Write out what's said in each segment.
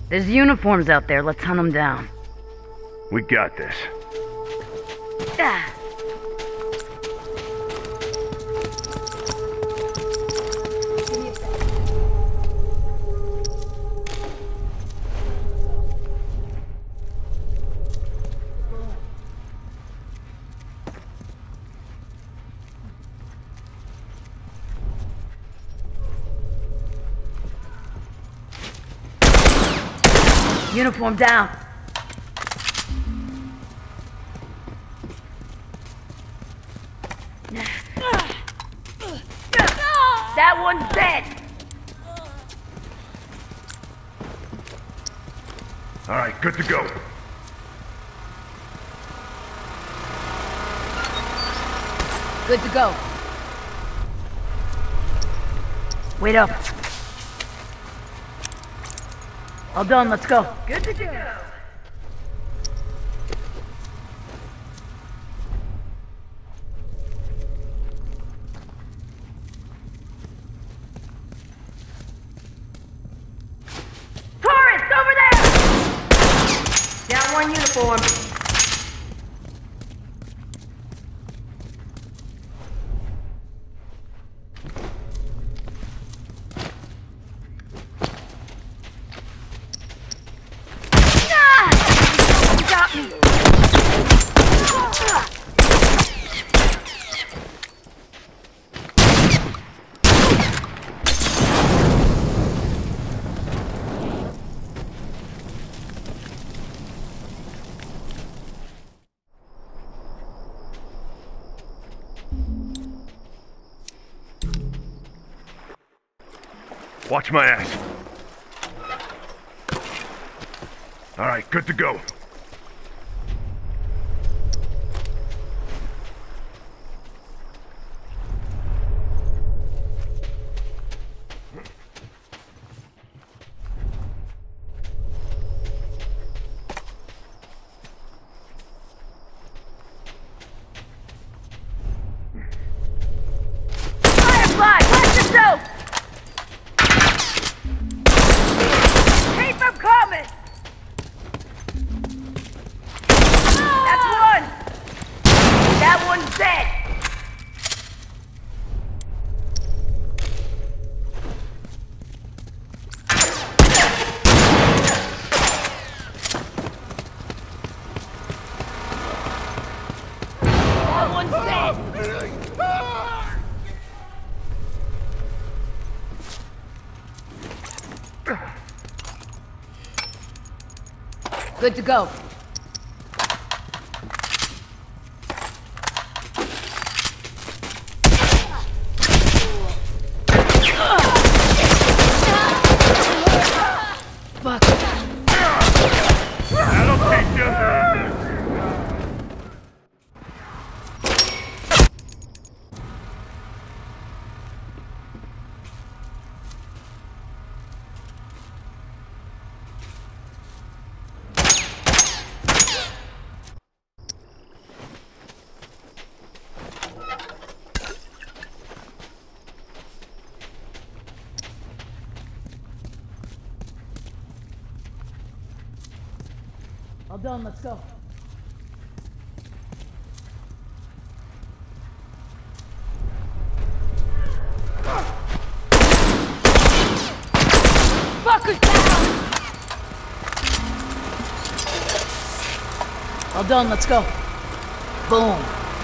There's uniforms out there. Let's hunt them down. We got this. Ah. Uniform down. That one's dead. All right, good to go. Good to go. Wait up. All done, let's go. Good to go. Tourists, over there! Down one uniform. Watch my ass. All right, good to go. Firefly, watch yourself! Coming! That's one! That one's dead! That one's dead! Good to go. Fuck. That'll teach you. All done, let's go. Fuckers down! All done, let's go. Boom.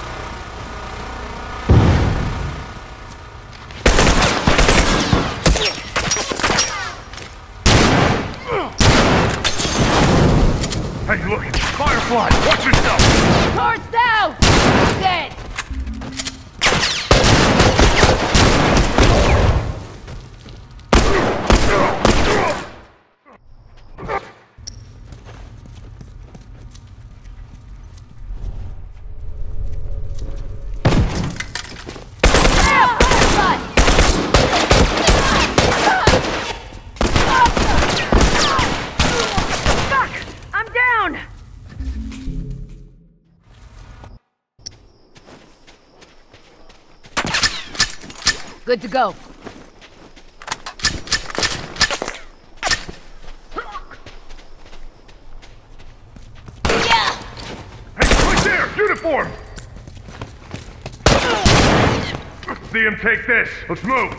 Hey, look, Firefly, watch yourself! Torch down! Dead! Good to go. uniform! See him take this. Let's move.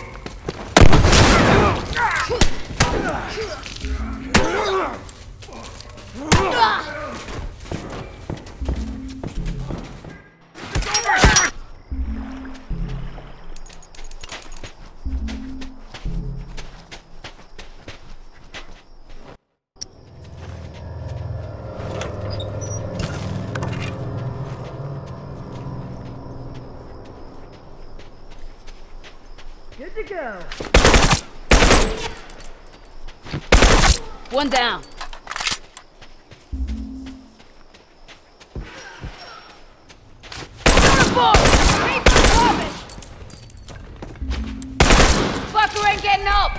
Good to go. One down. Fucker ain't getting up.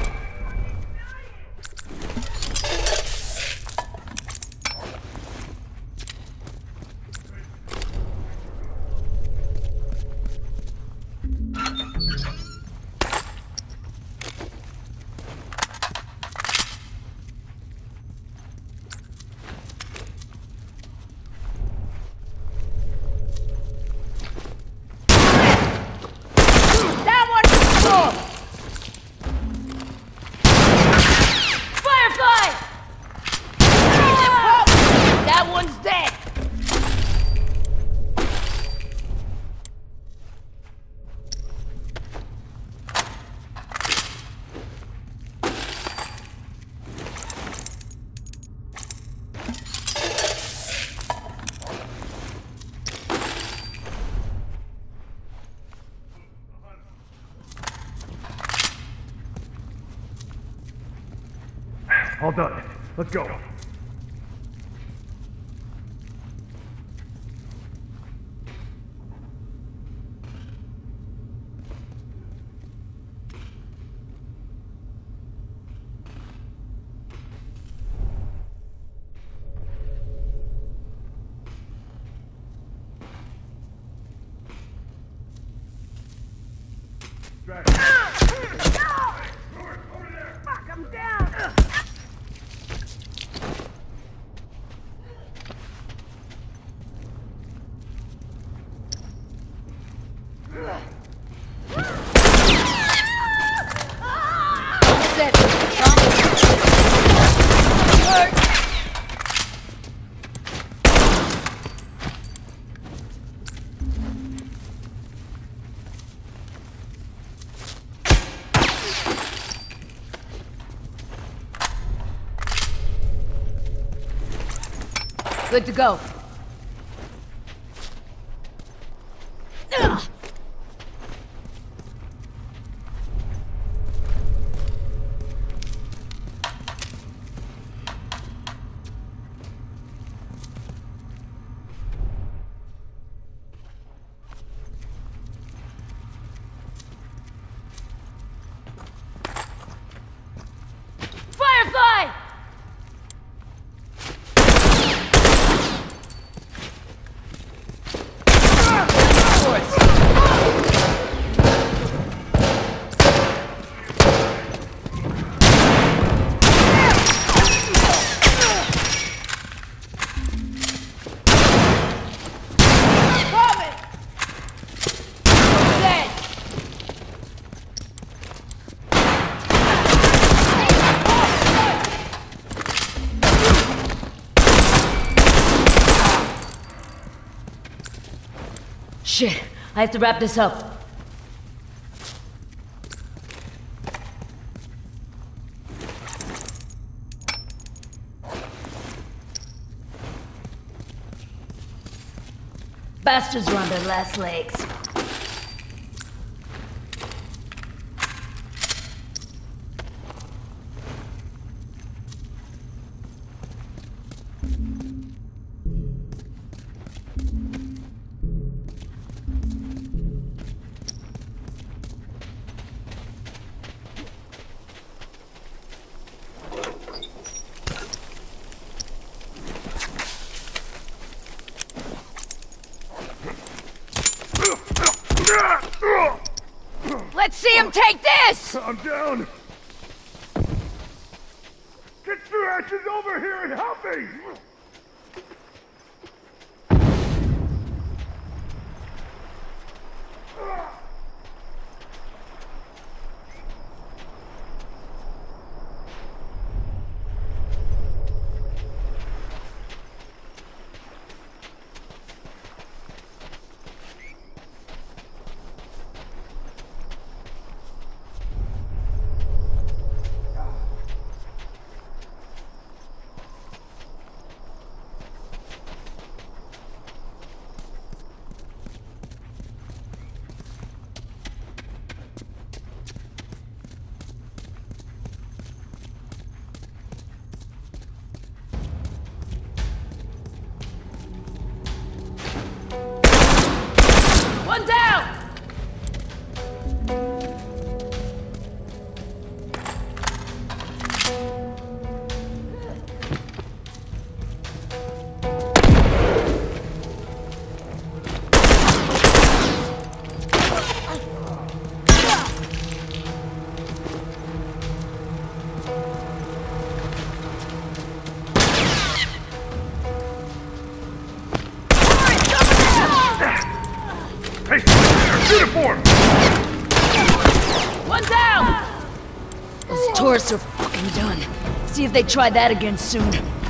All done. Let's go. Drag. Over there. Fuck, I'm down. Good to go. Firefly! Shit, I have to wrap this up. Bastards are on their last legs. Let's see him take this! I'm down! Get your asses over here and help me! tourists are fucking done. See if they try that again soon.